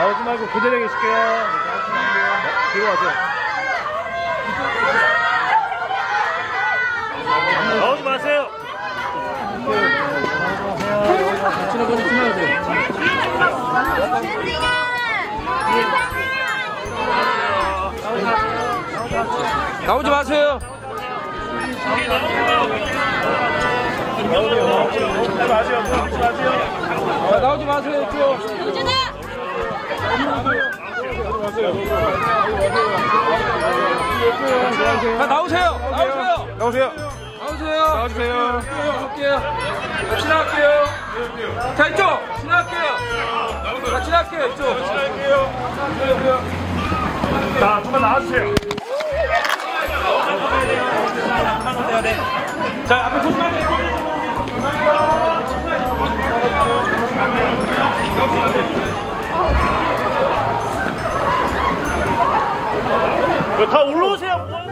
나오지 말고 그대로 계실게요. 뒤로 와세요. 나오지 마세요. 지나가세요. 나오지 마세요. 나오지 마세요. 나오세요. 지나갈게요. 자, 이쪽 지나갈게요. 이쪽. 자, 한번 나와주세요. 자, 앞에 조심하세요. 다 올라오세요.